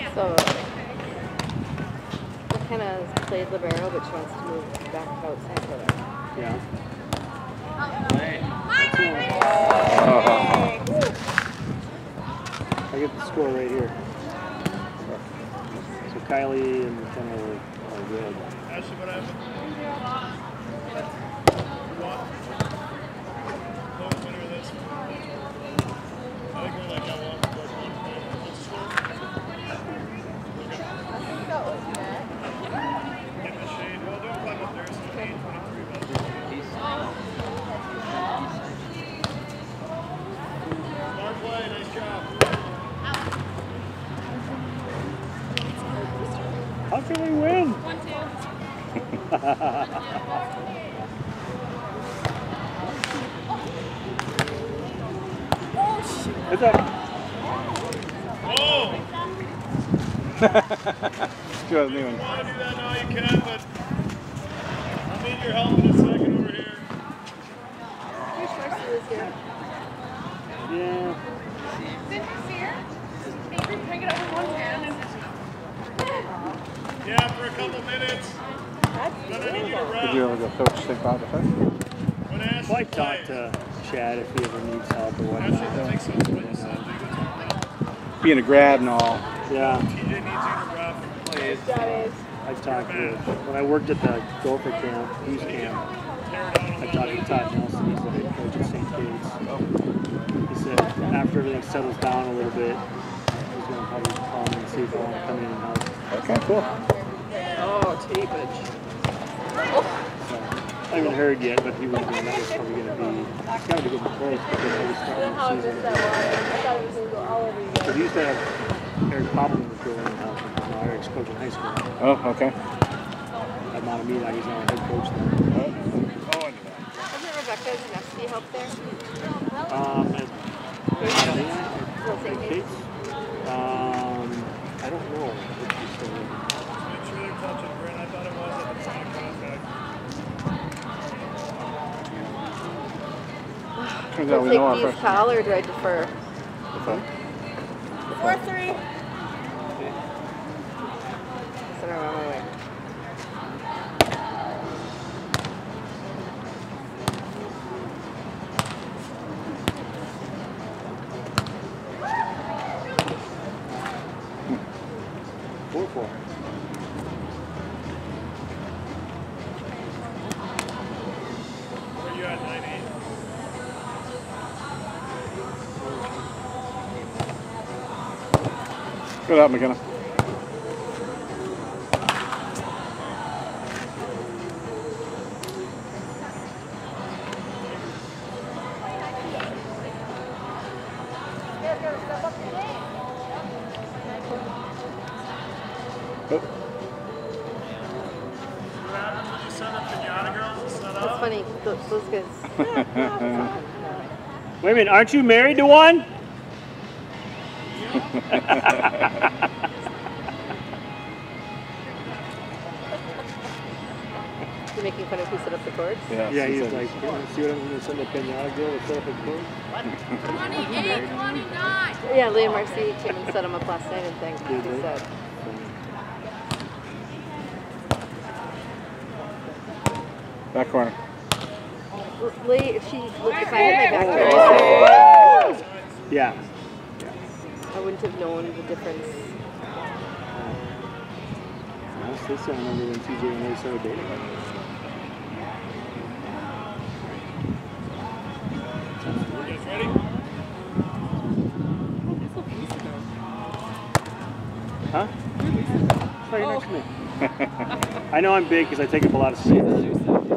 So, what kind of played libero, but she wants to move back outside for that. Yeah. I get the score right here. So Kylie and McKenna are good. Ashley, what happened? What? What was winner of this? I think we're like, I want to go one point. What's the score? Get the shade. Well, don't climb up there. So 8:23 Smart play. Nice job. How can we win? 1-2. What's up? Oh! She wasn't even. If you want to do that now, you can, but I'll need your help in a second over here. Here's Marcy is here. Yeah. Bring it up with one hand and Yeah, for a couple minutes. That's Then I need you to beautiful. wrap. Did you ever go coach St. Cloud first? When Ashley Well, I talked plays. to Chad if he ever needs help or Ashley, whatnot. that makes sense what you said. They go talk about. Being a grad and all. Yeah. TJ needs you to wrap. I talked to when I worked at the Gopher camp, East camp. I talked to Todd Nelson, he's the head coach at St. Kate's. He said after everything settles down a little bit, he's going to probably call me and see if I want to come in and help. Okay, cool. Oh, tapage. So, I haven't heard yet, but he was going that was probably going to be, it's got to be good place because I was starting How the is season. that water? I thought it was going to go all over you But guys. he used to have Eric Poppleman was going in house. Now Eric's coaching high school. Oh, okay. At Montemita, he's now a head coach there. Doesn't Rebecca Zaneski help there? At Montemita, Well, St. Kate's. I don't know if she's still in. Make sure they're touching, Brent. I thought it was at the point of contact. Turns Do out I we know our take these first. call or do I defer? 4-3. Send her on my way. Four. Where you at, 9-8? Good up, McKenna. Oh, What happens when you send up pinata girls to set That's up? funny. Those guys. Wait a minute, aren't you married to one? You're making fun of who set up the courts? yeah. Yeah, she he's said- like, you know, see what I'm going to send a pinata girl to set up a court? 28, 29. Yeah, Leah Marcy came and set him up last night and thanked Did he they? said. Back corner. Lee, if I had my back turned, Yeah. I wouldn't have known the difference. Honestly, I remember when TJ and they started dating. You guys ready? Huh? It's right next to me. I know I'm big because I take up a lot of space.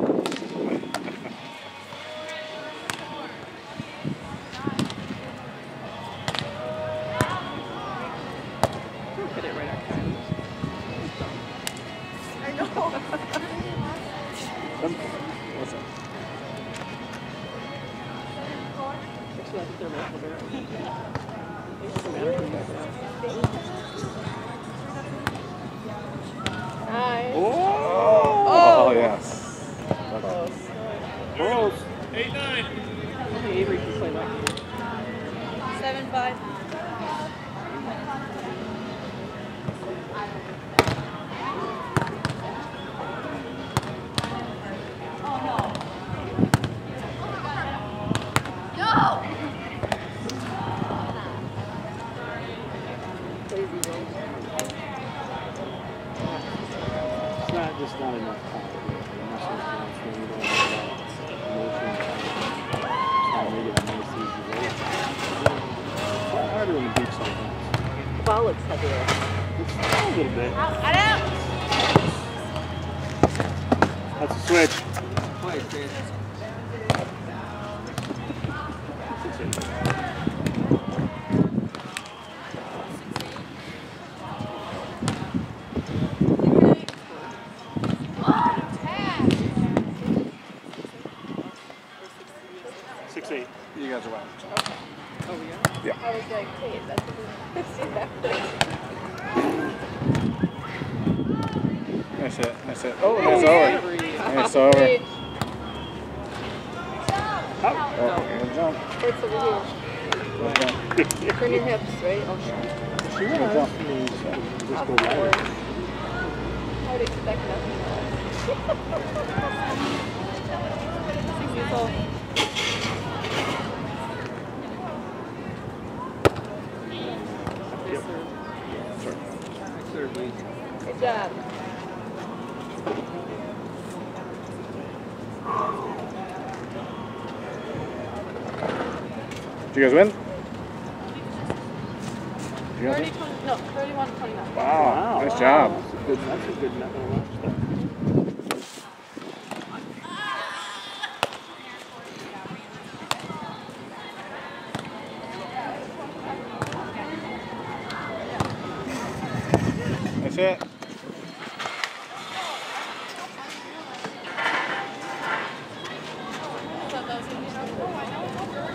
What's up? Actually, I think they're both libero. Hi. Oh, yes. Close. 8-9. Avery can play lucky. 7-5. Crazy roll. It's not just not enough time. Muscles don't feel you don't have that motion. Trying to make it a nice easy roll. It's a lot harder on the beach sometimes. The ball looks heavier. It's a little bit. Out. That's a switch. Six, 8. You guys are winning. I was like, hey, that's a see that thing. Nice hit. Nice hit. Oh, nice over. Nice over. Oh, good jump. It's over Good jump. here. Turn your hips, right? Oh, shit. She Good jump. just go right. I would expect nothing else. 6 years old. Good job. Did you guys win? Did you guys 30, win? 20, no, 31, 29. Wow, nice job. That's a good net. Nice hit. So those of you know, oh, I know.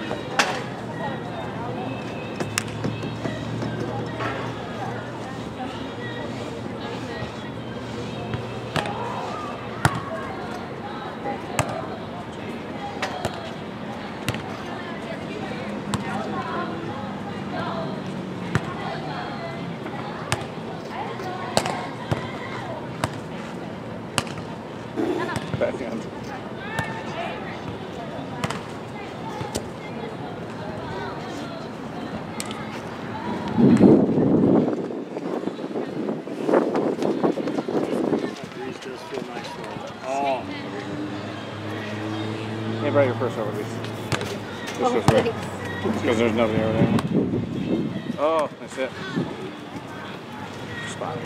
Backhand. Breeze does feel nice though. Oh, Hey, brought your first over, Lisa. This Oh, is right. thanks. Because there's nobody over there. Oh, that's it. Spot.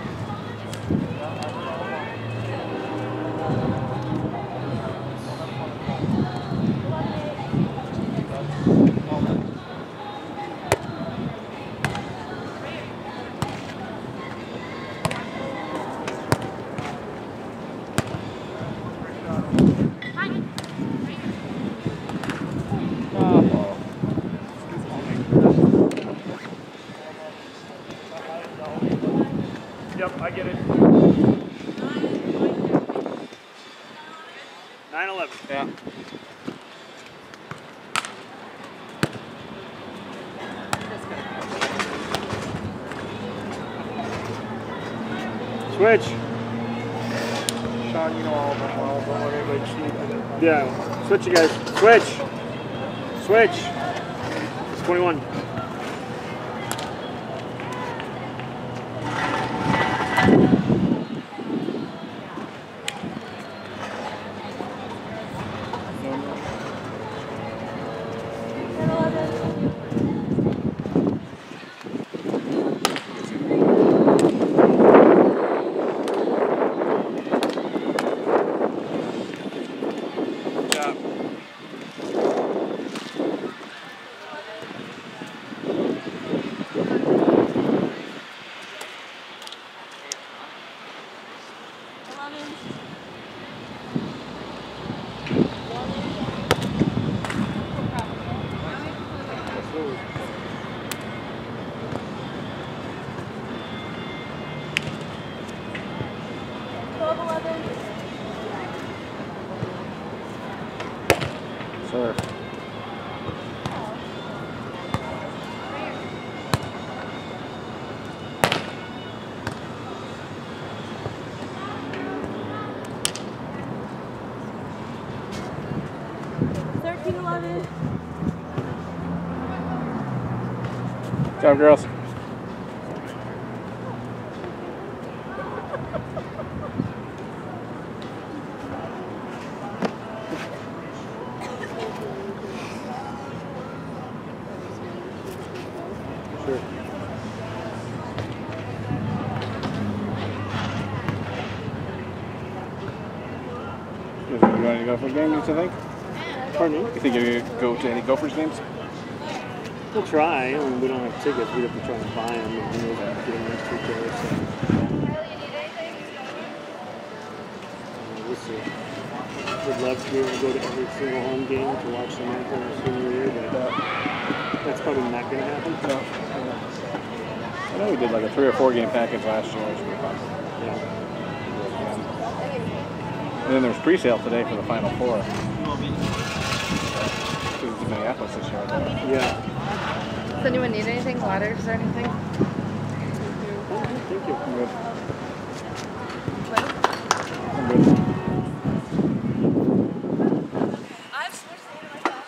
yep, I get it. 9-11. Yeah. Switch. Sean, you know all about well. Don't let anybody cheat. Yeah, switch you guys. Switch. Switch. It's 21. Good job. Serve. 13-11. Good job, girls. Sure. You want to go for a game, you think? Pardon me? You think you're going to go to any Gophers games? We'll try. I mean, we don't have tickets. We'd have to try and buy them and get them next week there. So we'll see. Would love to be able to go to every single home game to watch the Marathon senior year, but that's probably not going to happen. No. I know we did like a 3 or 4 game package last year. Yeah. And then there's pre-sale today for the Final Four. Because it's in Minneapolis this year. Yeah. Does anyone need anything? Waters or anything? Thank you. I'm good. I'm good. I've switched the name of my class.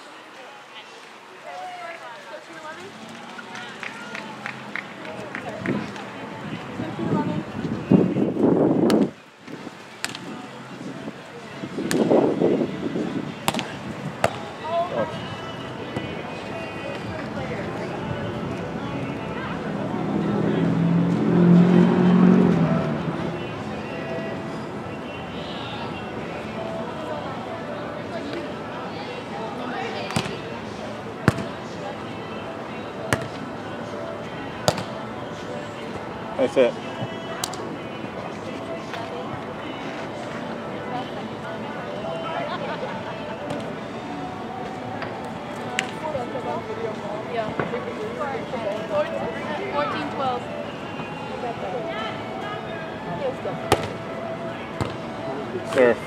That's it. Yeah. 14-12. Sure.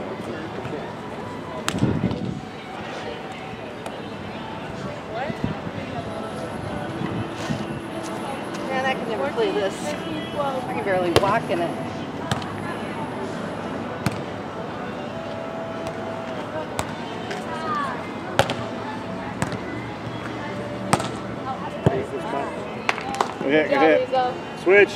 Man, I could never play this. I can barely walk in it. Good hit, good hit. Switch.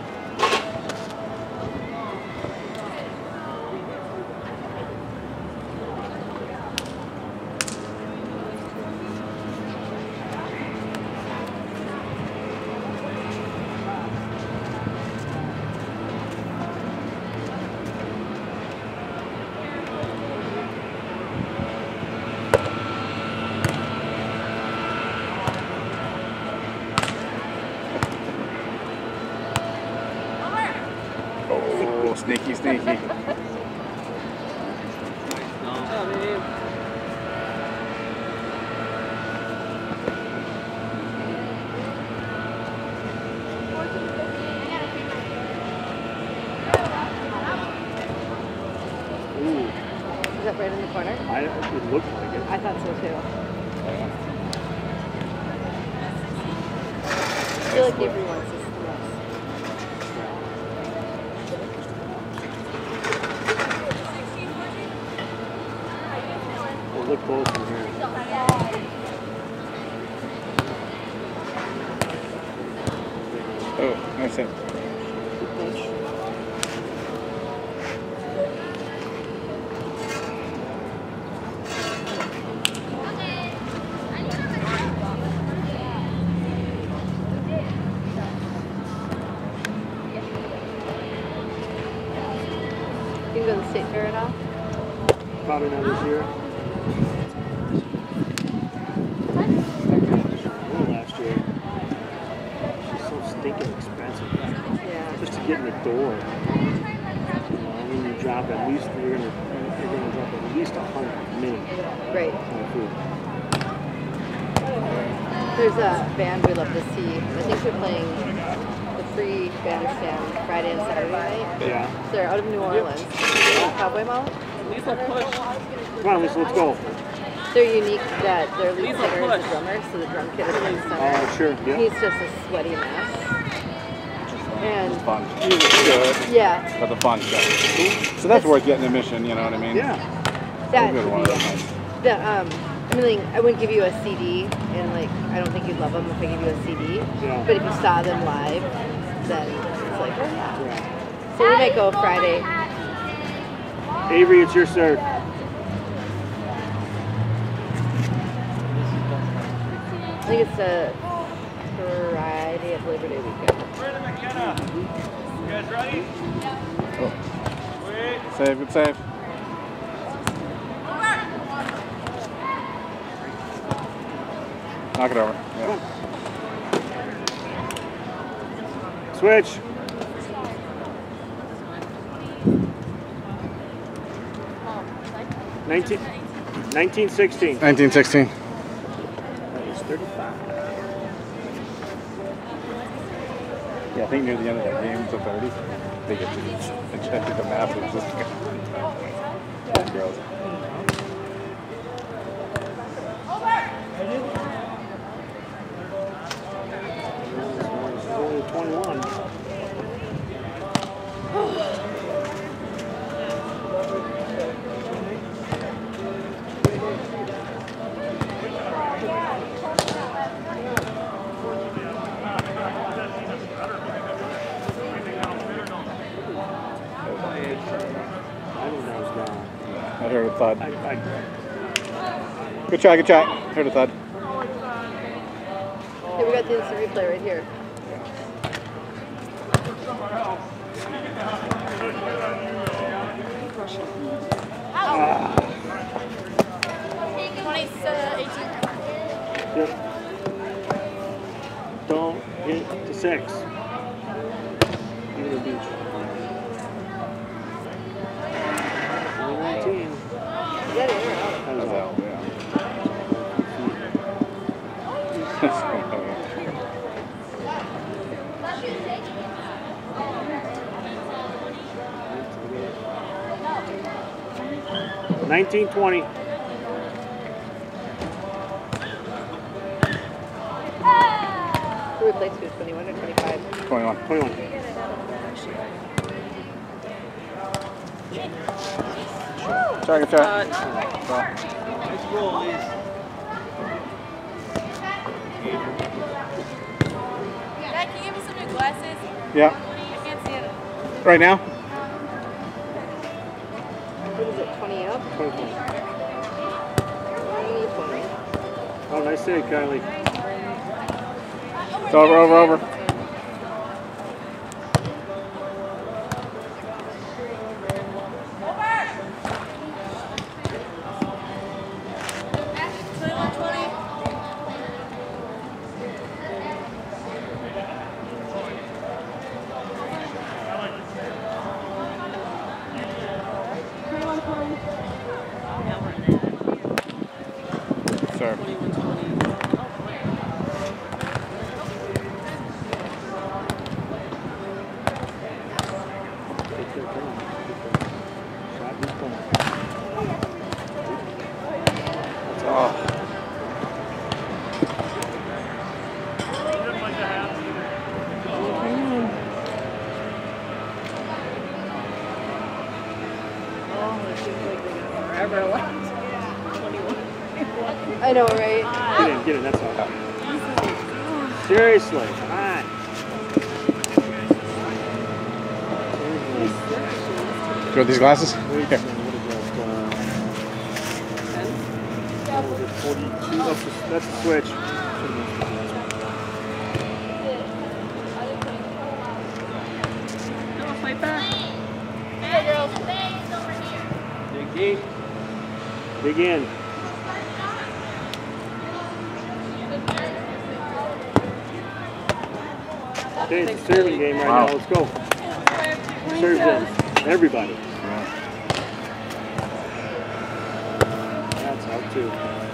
Oh, sneaky, sneaky. Ooh. Is that right in the corner? It looked like it. I thought so too. I feel like Avery wants this the most. It looked close from here. Oh, nice hit. You can go to the state fair at all? Probably not this year. Oh, last year. She's so stinking expensive. Yeah. Just to get in the door. I mean, you drop at least, you're gonna drop at least 100 minimum Great. on food. There's a band we love to see. I think they're playing the Free Bandstand Friday and Saturday night. Yeah. So they're out of New Orleans. Cowboy Mall. Come on, Lisa, let's go. They're unique that their lead singer is a drummer, so the drum kit is in the center. Sure, yeah. He's just a sweaty mess. And Fun. Good. yeah, But the fun stuff. So that's worth getting admission, you know what I mean? Yeah. that Good should one. be, the I mean, like, I wouldn't give you a CD, and like, I don't think you'd love them if I give you a CD. Yeah. But if you saw them live, then it's like, oh yeah. So we might go Friday. Avery, it's your serve. I think it's the Friday of Labor Day weekend. Brandon McKenna. You guys ready? Oh. Wait. Save, good save. Knock it over. Yeah. Switch. Oh, 1916. 1916. That is 35. Yeah, I think near the end of that game, it's a 30. They get to the math was just girls. This is only 21. I didn't know it was gone. I heard a thud. I Good try, good try. Heard a thud. Hey, we got the instant replay right here. 18. Yep. Don't hit the 6. Into the beach. 19. Is that in or out? That was out. Yeah. 1920. Who replaced you? 21 or 25? 21. 21. Try, good try. Nice roll, Liz. Dad, can you give me some new glasses? Yeah. I can't see it. Right now? What is it, 20 up? 20. 20. Oh, nice save, Kylie. It's over, over, over. Serve. Take their turn. Shot this point. Oh. Didn't like the hat either. Forever left. I know, right? Get in, that's all. Seriously, come on. You want these glasses? Wait, Here. what is that? 42. That's the switch. Fight back. Hey, girls. Dig deep. Dig in. Okay, it's a serving game right Wow. now. Let's go. Serves in. Everybody. That's out too.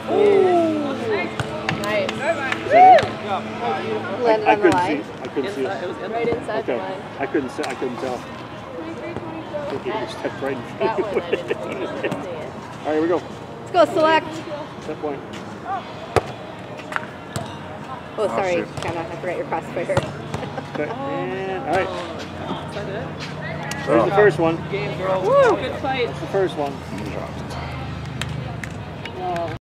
Nice. Is that it? Landed I on the couldn't line. see. I couldn't see it. Right inside the Okay. line. I couldn't see. I couldn't tell. Okay, you stepped right in front That of one I didn't see. I didn't see it. All right, here we go. Let's go, select. Set point. Oh, sorry, shoot. Kenna. I forgot your crossfire. Okay. And, all right. Is that it? There's the first one. Game, girls. Woo! Good fight. That's the first one. Dropped.